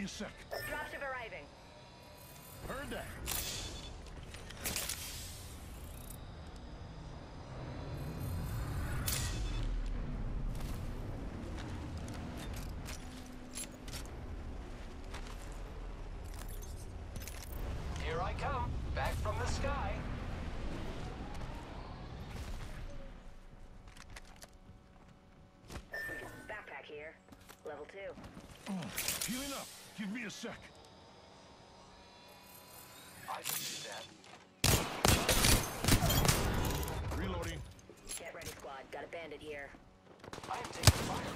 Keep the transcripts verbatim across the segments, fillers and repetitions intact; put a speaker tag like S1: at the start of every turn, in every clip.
S1: a sec.
S2: Dropship arriving.
S1: Heard that.
S3: Here I come, back from the sky.
S2: Backpack here. Level two.
S1: Oh, healing up. Give me a sec.
S3: I can do that.
S1: Reloading.
S2: Get ready, squad. Got a bandit here.
S3: I am taking fire.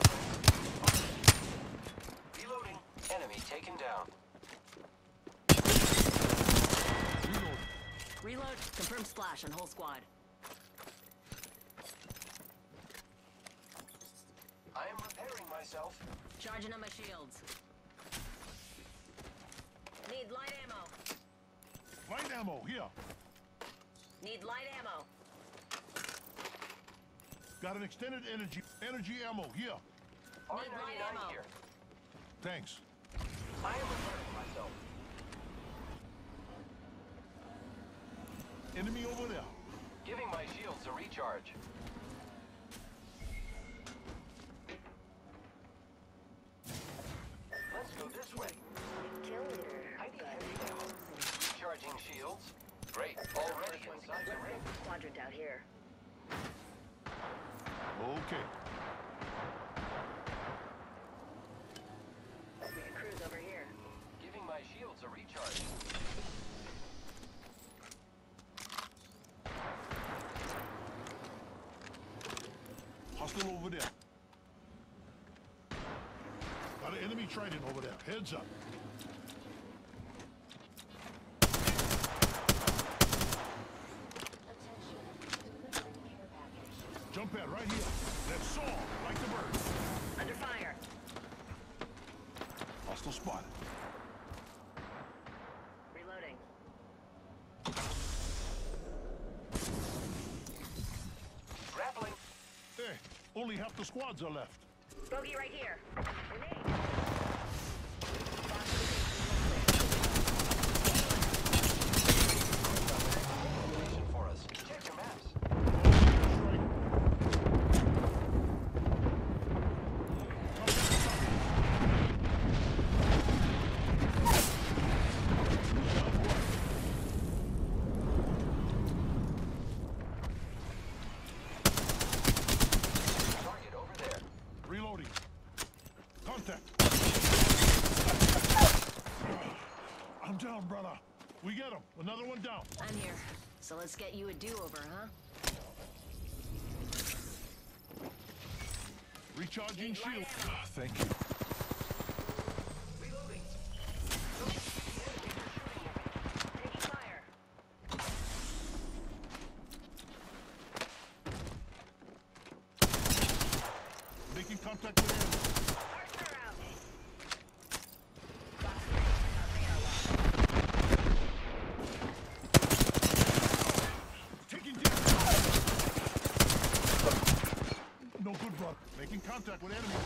S3: Reloading. Enemy taken down.
S1: Reloading.
S2: Reload. Confirm splash on whole squad.
S3: I am repairing myself.
S2: Charging on my shields. Need light ammo.
S1: Light ammo, here.
S2: Need light ammo.
S1: Got an extended energy energy ammo, here.
S3: R
S2: light
S3: ninety-nine
S2: ammo.
S3: here.
S1: Thanks.
S3: I am repairing myself.
S1: Enemy over there.
S3: Giving my shields a recharge. Let's go this way.
S2: Kill leader.
S3: I need heavy ammo. Recharging shields. Great. Already inside the ring.
S2: Quadrant out here.
S1: Okay.
S2: We can cruise over here.
S3: Giving my shields a recharge.
S1: Hostile over there. Got an enemy trident over there. Heads up. Jump pad right here. That's saw, like the bird.
S2: Under fire.
S1: Hostile spotted.
S2: Reloading.
S3: Grappling.
S1: Hey, only half the squads are left.
S2: Bogey right here. Grenade.
S3: Location for us. Check your maps. Target over there.
S1: Reloading. Contact. I'm down, brother. We get him. Another one down.
S2: I'm here. So let's get you a do-over, huh?
S1: Recharging
S2: Need light
S1: shield.
S2: ammo.
S1: Ah, thank you.
S3: Reloading.
S2: Taking fire.
S1: Making contact with enemy.
S2: Archer out. Box three.
S1: Taking damage. No good, brother. Making contact with enemy.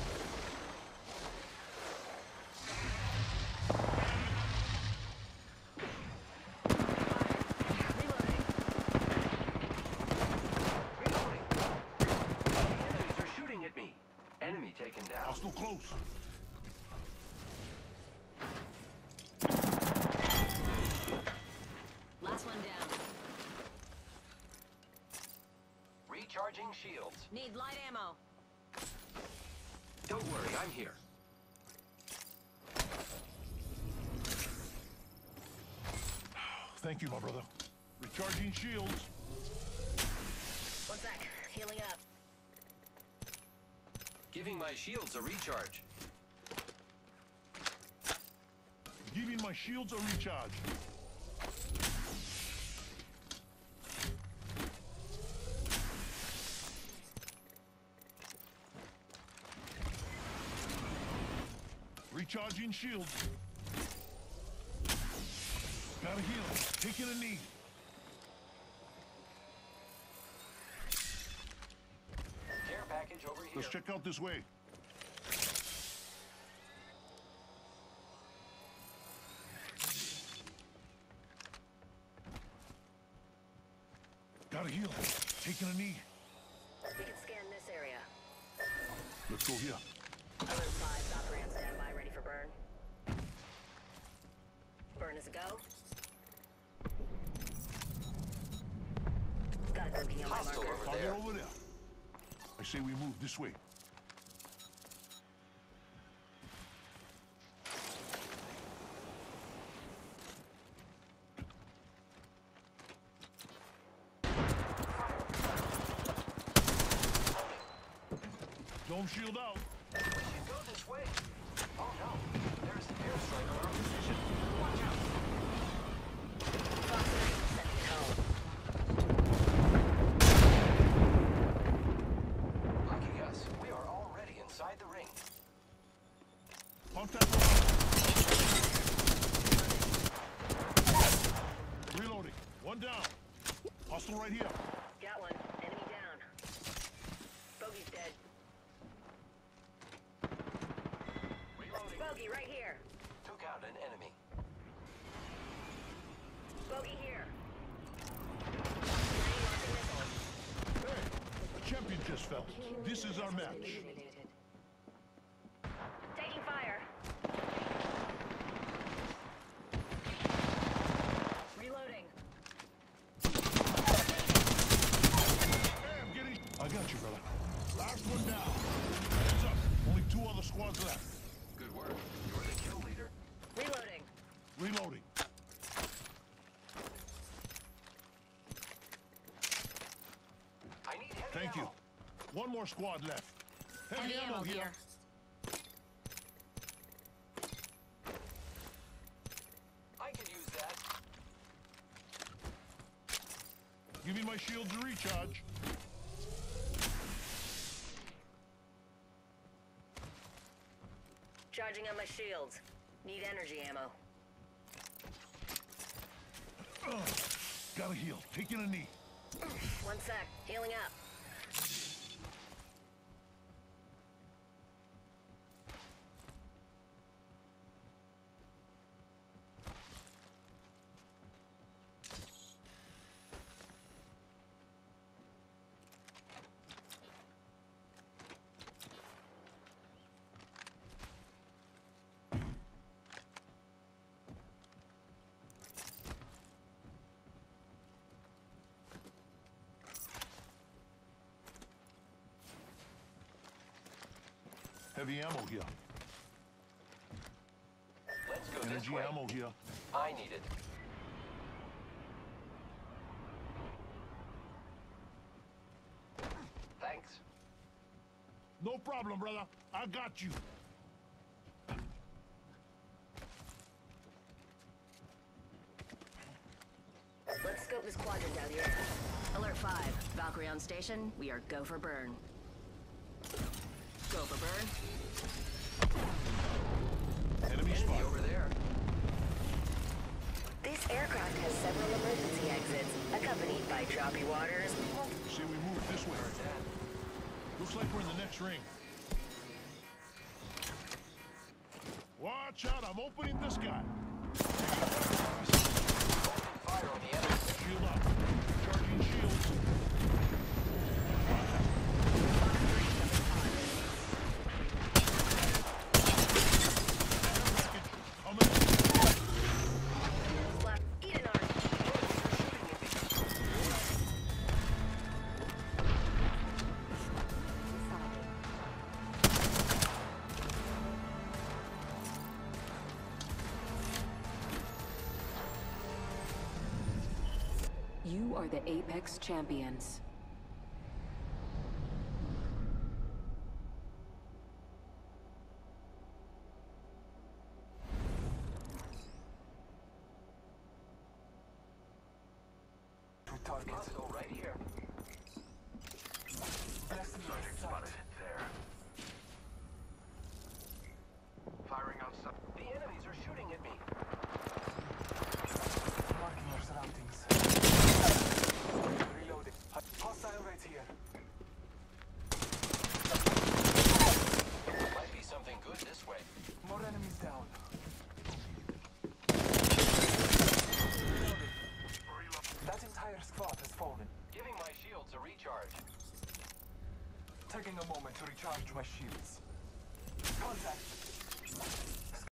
S3: Reloading. Enemies are shooting at me. Enemy taken down.
S1: Hostile close.
S2: Last one down.
S3: Recharging shields.
S2: Need light ammo.
S3: Don't worry, I'm here.
S1: Thank you, my brother. Recharging shields.
S2: One sec. Healing up.
S3: Giving my shields a recharge.
S1: Giving my shields a recharge. Recharging shields. Gotta heal. Taking a knee.
S3: Care package over here.
S1: Let's check out this way. Gotta heal. Taking a knee.
S2: We can scan this area.
S1: Let's go here.
S2: Alert five, Valkyrie on standby, ready for burn. Burn is a go. Got a cookie on my
S3: Hostile
S2: marker.
S3: over
S1: I'll
S3: there.
S1: get over there. I say we move this way. Dome shield out.
S3: We should go this way. Oh no, there's an airstrike on our position. Watch out.
S2: Fox nine, sending it home.
S3: Lucky us, we are already inside the ring.
S1: Contact. Reloading. One down. Hostile right here.
S2: Got one. Enemy down. Bogey's dead.
S3: Reloading.
S2: Bogey right here.
S3: Took out an enemy.
S2: Bogey here. Fox nine launching missile.
S1: Hey, the champion just fell. This is our match.
S2: Taking fire. Reloading.
S1: Hey, I'm getting... I got you, brother. Last one down. Heads up. Only two other squads left.
S3: Good work. You're the kill leader.
S2: Reloading.
S1: Reloading.
S3: I need heavy
S1: Thank you.
S3: ammo.
S1: One more squad left. Heavy,
S2: Heavy ammo here.
S3: I could use that.
S1: Give me my shield to recharge.
S2: Charging on my shields. Need energy ammo.
S1: Gotta heal. Taking a knee.
S2: One sec. Healing up.
S1: Heavy ammo here.
S3: Let's go this
S1: Energy
S3: way.
S1: ammo here.
S3: I need it. Thanks.
S1: No problem, brother. I got you.
S2: Let's scope this quadrant out here. Alert five. Valkyrie on station. We are go for burn. Go for burn.
S1: Enemy
S3: Enemy
S1: spot.
S3: over there.
S2: This aircraft has several emergency exits, accompanied by choppy waters.
S1: Say we move this way. Looks like we're in the next ring. Watch out, I'm opening this guy.
S3: Open fire on the enemy.
S1: Shield up. Charging shields. I'm in.
S2: Left. Eat an arm.
S4: You are the Apex Champions.
S3: Two targets. Hostile right here. Subject spotted. There. Firing outside. The enemies are shooting at me. Marking our surroundings. Reloading. Hostile
S5: Taking a moment to recharge my shields. Contact!